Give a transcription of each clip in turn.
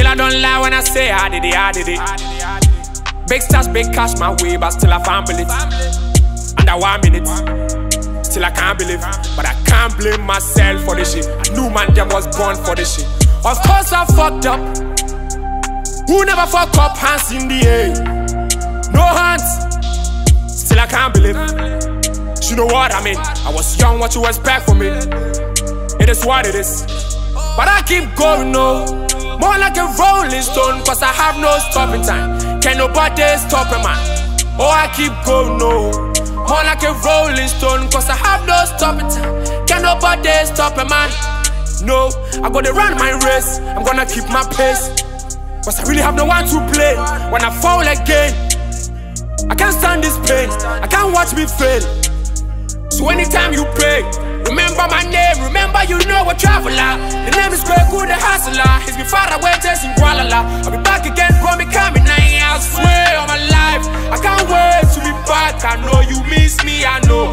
I don't lie when I say I did it. Big stars, big cash my way, but still I can't believe. Under 1 minute, still I can't believe. But I can't blame myself for this shit. I knew man them was born for this shit. Of course I fucked up. Who never fuck up? Hands in the air. No hands. Still I can't believe. You know what I mean? I was young, what you expect from me? It is what it is. But I keep going, no. More like a rolling stone, cause I have no stopping time. Can nobody stop a man? Oh, I keep going, no. More like a rolling stone, cause I have no stopping time. Can nobody stop a man? No, I gotta run my race. I'm gonna keep my pace, cause I really have no one to play. When I fall again, I can't stand this pain. I can't watch me fail. So anytime you pray, remember my name, remember you know a traveler. The name is Kweku The Traveller. He's been far away chasing Kuala. I'll be back again, bro, me coming. I swear on my life, I can't wait to be back. I know you miss me, I know.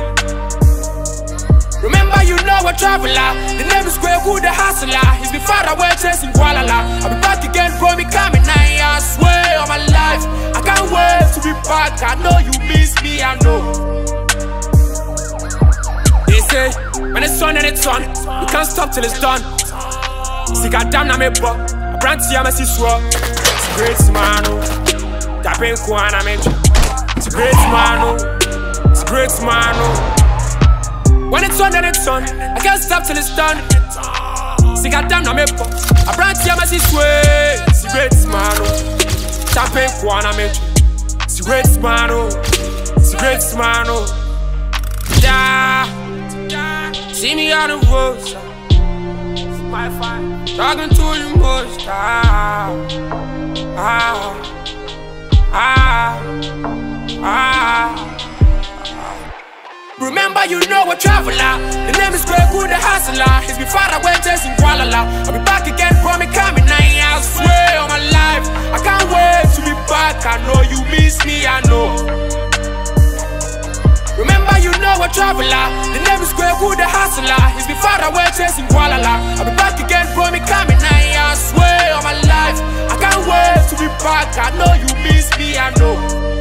Remember you know a traveler. The name is Kweku The Traveller. He's been far away chasing Kuala. I'll be back again, bro, me coming. I swear on my life, I can't wait to be back. I know you miss me, I know. They say, when it's on and it's on, you can't stop till it's done. See, goddamn, I'm a buck. I brand to Yamasi Swap. It's a great man, oh. Tapping Kwana, man. It's a great man, oh. It's a great man, oh. When it's on and it's on, I can't stop till it's done. See, goddamn, I'm a buck. I brand to Yamasi Swap. It's a great man, oh. Tapping Kwana, man. It's a great man, oh. It's a great man, oh. Yeah. See me on the road, talking to the most. Remember you know a traveler. The name is Kweku The Traveller. He's been far away chasing Kuala. I'll be back again, bro, me coming. I swear on my life, I can't wait to be back. I know you miss me, I know. Remember you know a traveler. The name is Kweku The Traveller. He's been far away chasing Kuala. I'll be back again, bro, me coming. I swear on my life, I can't wait to be back. I know you miss me, I know.